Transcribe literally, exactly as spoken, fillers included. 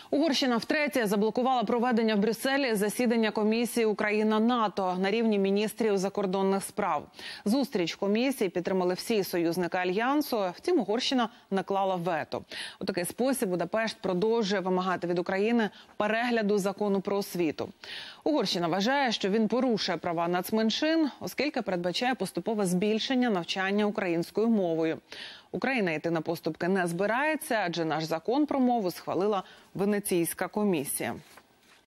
Угорщина втретє заблокувала проведення в Брюсселі засідання комісії Україна-НАТО на рівні міністрів закордонних справ. Зустріч комісії підтримали всі союзники Альянсу, втім Угорщина наклала вето. У такий спосіб Будапешт продовжує вимагати від України перегляду закону про освіту. Угорщина вважає, що він порушує права нацменшин, оскільки передбачає поступове збільшення навчання українською мовою. Україна йти на поступки не збирається, адже наш закон про мову схвалила Венеційська комісія.